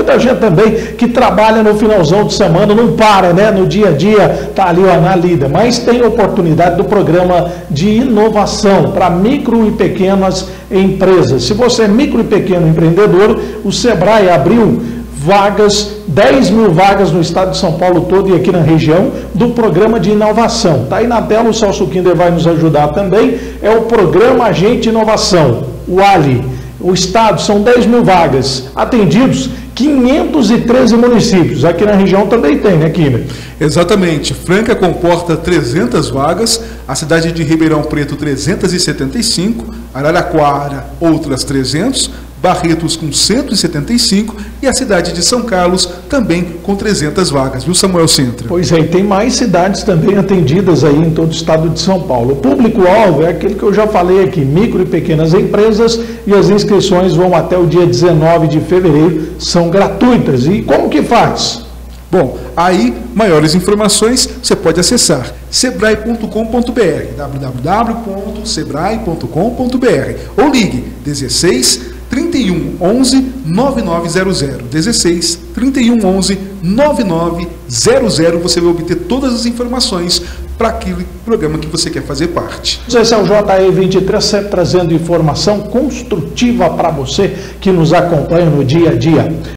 muita gente também que trabalha no finalzão de semana, não para, né? No dia a dia está ali ó, na lida, mas tem oportunidade do programa de inovação para micro e pequenas empresas. Se você é micro e pequeno empreendedor, o Sebrae abriu vagas, 10 mil vagas no estado de São Paulo todo e aqui na região, do programa de inovação. Está aí na tela, o Celso Kinder vai nos ajudar também, é o Programa Agente Inovação, o ALI. O estado são 10 mil vagas, atendidos 513 municípios, aqui na região também tem, né, Kinder? Exatamente, Franca comporta 300 vagas, a cidade de Ribeirão Preto 375, Araraquara outras 300, Barretos com 175 e a cidade de São Carlos também com 300 vagas, viu, Samuel Sintra? Pois é, e tem mais cidades também atendidas aí em todo o estado de São Paulo. O público-alvo é aquele que eu já falei aqui, micro e pequenas empresas, e as inscrições vão até o dia 19 de fevereiro, são gratuitas. E como que faz? Bom, aí, maiores informações, você pode acessar sebrae.com.br, www.sebrae.com.br, ou ligue 16 31 11 9900, 16 31 11 9900, você vai obter todas as informações para aquele programa que você quer fazer parte. Esse é o JE23, sempre trazendo informação construtiva para você que nos acompanha no dia a dia.